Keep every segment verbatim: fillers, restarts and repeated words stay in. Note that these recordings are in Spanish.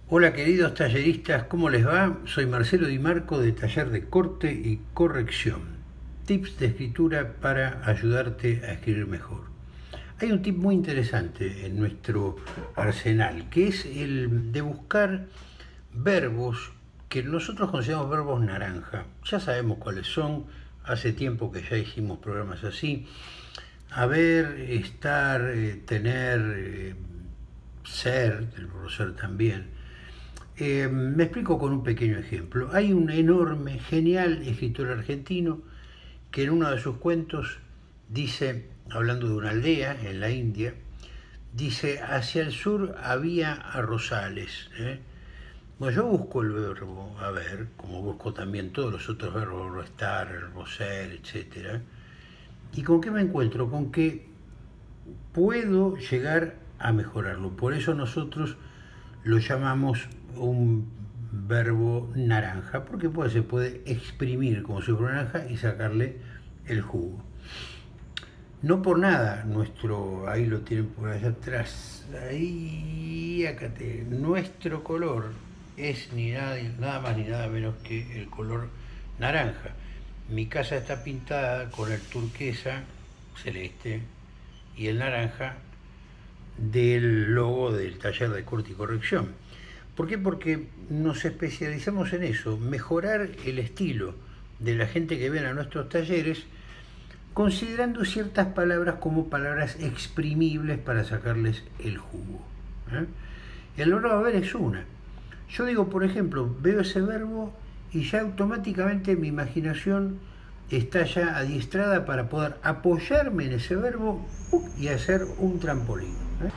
Hola queridos talleristas, ¿cómo les va? Soy Marcelo Di Marco de Taller de Corte y Corrección. Tips de escritura para ayudarte a escribir mejor. Hay un tip muy interesante en nuestro arsenal, que es el de buscar verbos que nosotros consideramos verbos naranja. Ya sabemos cuáles son, hace tiempo que ya hicimos programas así. Haber, estar, eh, tener, eh, ser, el verbo ser también. Eh, me explico con un pequeño ejemplo. Hay un enorme, genial escritor argentino que en uno de sus cuentos dice, hablando de una aldea en la India, dice, hacia el sur había arrozales. ¿eh? Bueno, yo busco el verbo haber, como busco también todos los otros verbos, verbo estar, verbo ser, etcétera. ¿Y con qué me encuentro? Con que puedo llegar a mejorarlo. Por eso nosotros lo llamamos un verbo naranja, porque puede, se puede exprimir como si fuera naranja y sacarle el jugo. No por nada, nuestro, ahí lo tienen por allá atrás, ahí, acá te, nuestro color es ni nada, nada más ni nada menos que el color naranja. Mi casa está pintada con el turquesa celeste y el naranja del logo del taller de corte y corrección. ¿Por qué? Porque nos especializamos en eso, mejorar el estilo de la gente que viene a nuestros talleres, considerando ciertas palabras como palabras exprimibles para sacarles el jugo. ¿eh? El verbo haber es una. Yo digo, por ejemplo, veo ese verbo y ya automáticamente mi imaginación está ya adiestrada para poder apoyarme en ese verbo y hacer un trampolín. ¿eh?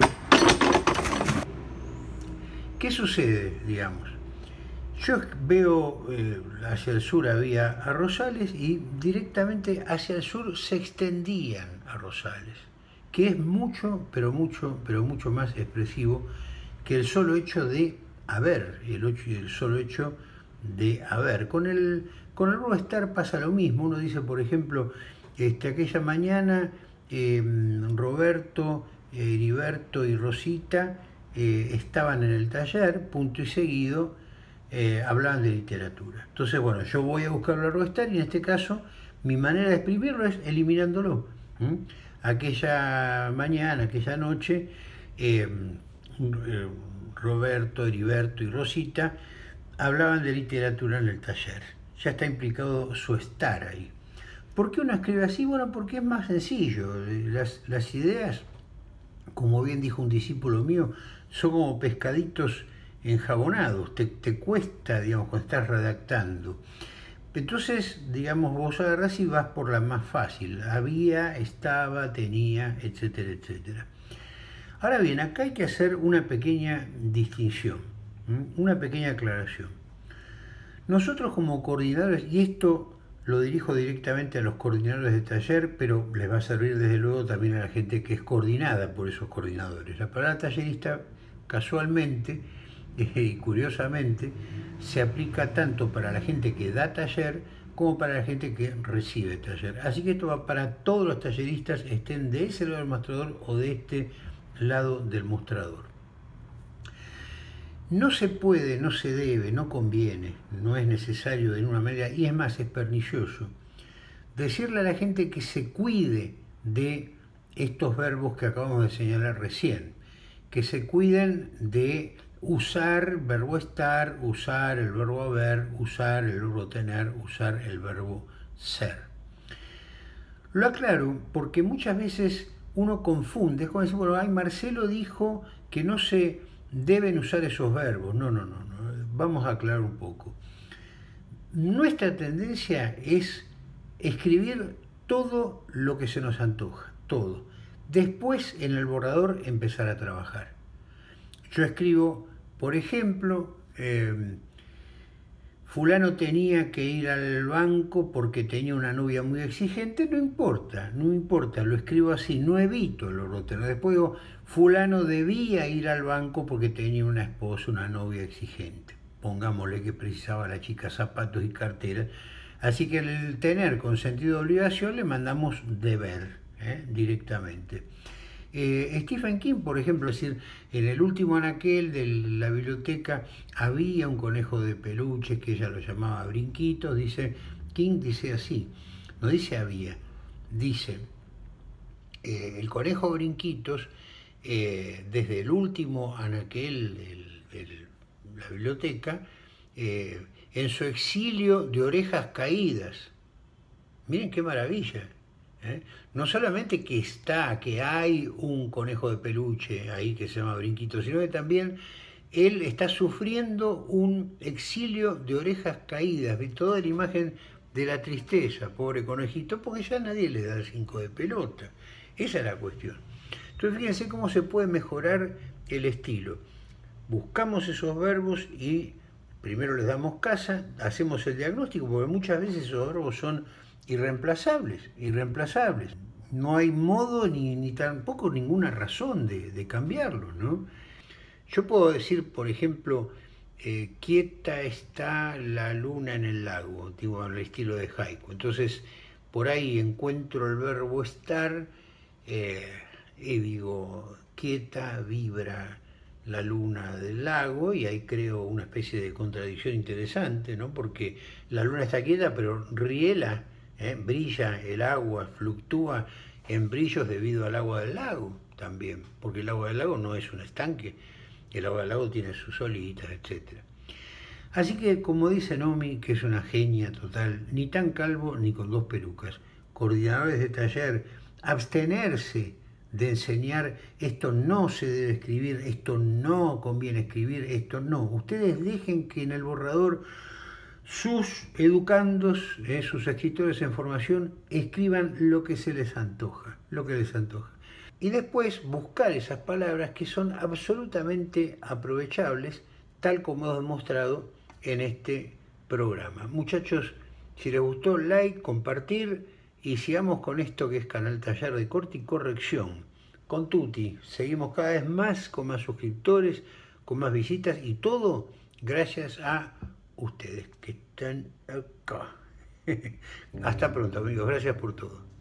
¿Qué sucede, digamos? Yo veo eh, hacia el sur había arrozales y directamente hacia el sur se extendían arrozales, que es mucho, pero mucho, pero mucho más expresivo que el solo hecho de haber, el, el solo hecho de haber. Con el, con el verbo estar pasa lo mismo. Uno dice, por ejemplo, este, aquella mañana eh, Roberto, eh, Heriberto y Rosita eh, estaban en el taller, punto y seguido, eh, hablaban de literatura. Entonces, bueno, yo voy a buscar el verbo estar y en este caso mi manera de exprimirlo es eliminándolo. ¿Mm? Aquella mañana, aquella noche, eh, eh, Roberto, Heriberto y Rosita hablaban de literatura en el taller. Ya está implicado su estar ahí. ¿Por qué uno escribe así? Bueno, porque es más sencillo. Las, las ideas, como bien dijo un discípulo mío, son como pescaditos enjabonados. Te, te cuesta, digamos, cuando estás redactando. Entonces, digamos, vos agarrás y vas por la más fácil. Había, estaba, tenía, etcétera, etcétera. Ahora bien, acá hay que hacer una pequeña distinción, una pequeña aclaración. Nosotros como coordinadores, y esto lo dirijo directamente a los coordinadores de taller, pero les va a servir desde luego también a la gente que es coordinada por esos coordinadores. La palabra tallerista, casualmente y curiosamente, se aplica tanto para la gente que da taller como para la gente que recibe taller. Así que esto va para todos los talleristas, estén de ese lado del mostrador o de este lado del mostrador. No se puede, no se debe, no conviene, no es necesario de ninguna manera, y es más, es pernicioso, decirle a la gente que se cuide de estos verbos que acabamos de señalar recién, que se cuiden de usar verbo estar, usar el verbo haber, usar el verbo tener, usar el verbo ser. Lo aclaro porque muchas veces uno confunde, es como decir, bueno, ay, Marcelo dijo que no se deben usar esos verbos. No, no, no, no, vamos a aclarar un poco. Nuestra tendencia es escribir todo lo que se nos antoja, todo. Después en el borrador empezar a trabajar. Yo escribo, por ejemplo, eh, fulano tenía que ir al banco porque tenía una novia muy exigente, no importa, no importa, lo escribo así, no evito el verbo tener. Después digo, fulano debía ir al banco porque tenía una esposa, una novia exigente. Pongámosle que precisaba la chica zapatos y carteras. Así que el tener con sentido de obligación le mandamos deber, ¿eh? directamente. Eh, Stephen King, por ejemplo, es decir, en el último anaquel de la biblioteca había un conejo de peluches que ella lo llamaba Brinquitos, dice, King dice así, no dice había, dice, eh, el conejo Brinquitos, eh, desde el último anaquel de la biblioteca, eh, en su exilio de orejas caídas, miren qué maravilla, ¿eh? No solamente que está, que hay un conejo de peluche ahí que se llama Brinquito, sino que también él está sufriendo un exilio de orejas caídas, de toda la imagen de la tristeza, pobre conejito, porque ya nadie le da el cinco de pelota. Esa es la cuestión. Entonces fíjense cómo se puede mejorar el estilo. Buscamos esos verbos y primero les damos casa, hacemos el diagnóstico, porque muchas veces esos verbos son irreemplazables, irreemplazables. No hay modo ni, ni tampoco ninguna razón de, de cambiarlos, ¿no? Yo puedo decir, por ejemplo, eh, quieta está la luna en el lago, digo, en el estilo de haiku. Entonces, por ahí encuentro el verbo estar eh, y digo, quieta vibra la luna del lago, y ahí creo una especie de contradicción interesante, ¿no? Porque la luna está quieta, pero riela, ¿eh? Brilla el agua, fluctúa en brillos debido al agua del lago también, porque el agua del lago no es un estanque, el agua del lago tiene sus olitas, etcétera. Así que, como dice Nomi, que es una genia total, ni tan calvo ni con dos pelucas, coordinadores de taller, abstenerse de enseñar esto no se debe escribir, esto no conviene escribir, esto no. Ustedes dejen que en el borrador sus educandos, eh, sus escritores en formación, escriban lo que se les antoja, lo que les antoja. Y después buscar esas palabras que son absolutamente aprovechables, tal como hemos demostrado en este programa. Muchachos, si les gustó, like, compartir, y sigamos con esto que es Canal Taller de Corte y Corrección. Con Tuti, seguimos cada vez más, con más suscriptores, con más visitas, y todo gracias a ustedes que están acá. Hasta pronto, amigos. Gracias por todo.